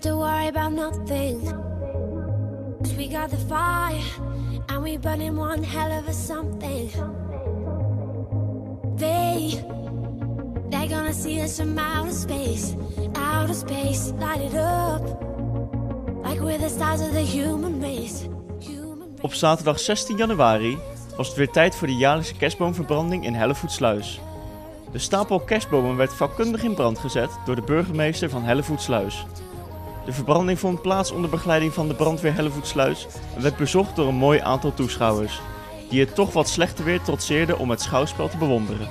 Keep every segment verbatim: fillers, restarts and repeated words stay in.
to worry about nothing. We got the fire, and we burning one hell of a something. They, they're gonna see us from outer space, outer space, light it up, like we're the stars of the human race. Op zaterdag zestien januari was het weer tijd voor de jaarlijkse kerstboomverbranding in Hellevoetsluis. De stapel kerstbomen werd vakkundig in brand gezet door de burgemeester van Hellevoetsluis. De verbranding vond plaats onder begeleiding van de brandweer Hellevoetsluis en werd bezocht door een mooi aantal toeschouwers, die het toch wat slechte weer trotseerden om het schouwspel te bewonderen.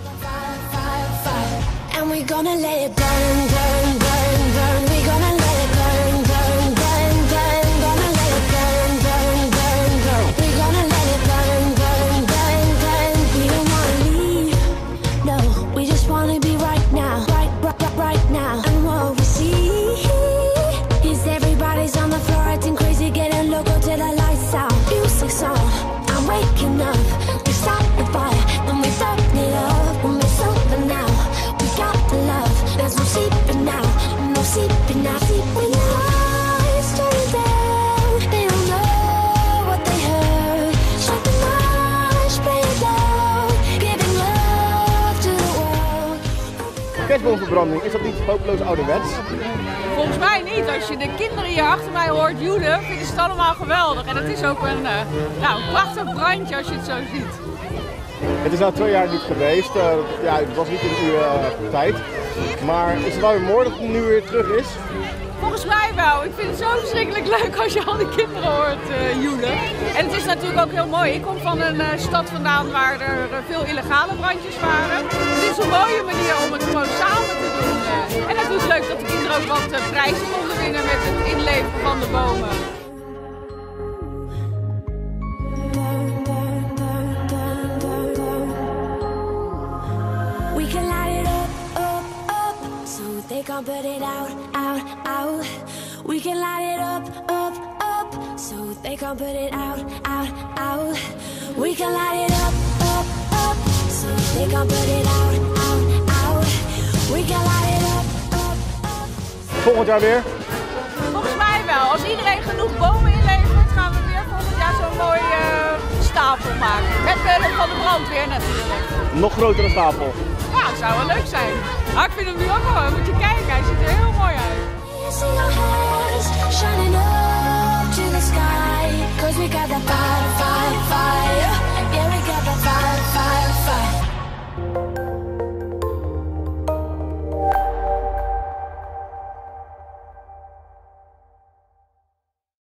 Kerstboomverbranding, is dat niet hopeloos ouderwets? Volgens mij niet. Als je de kinderen hier achter mij hoort joelen, vinden ze het allemaal geweldig. En het is ook een, uh, nou, een prachtig brandje als je het zo ziet. Het is nou twee jaar niet geweest. Uh, ja, het was niet in uw uh, tijd. Maar is het wel weer mooi dat het nu weer terug is? Volgens mij wel. Ik vind het zo verschrikkelijk leuk als je al die kinderen hoort uh, joelen. En het is natuurlijk ook heel mooi. Ik kom van een uh, stad vandaan waar er uh, veel illegale brandjes waren. Het is een mooie manier om het gewoon samen te doen. Uh. En het is leuk dat de kinderen ook wat uh, prijzen konden winnen met het inleveren van de bomen. We can light it up, up, up, so they can't put it out, out, out. We can light it up, up, up, so they can't put it out, out, out. We can light it up, up, up, so they can't put it out, out, out. We can light it up, up, up. Volgend jaar weer? Volgens mij wel. Als iedereen genoeg bomen inlevert, gaan we weer volgend jaar zo'n mooie uh, stapel maken. Met behulp van de brandweer natuurlijk. Nog grotere stapel. Ja, dat zou wel leuk zijn. Maar ik vind hem nu ook wel. Moet je kijken, hij ziet er heel mooi uit.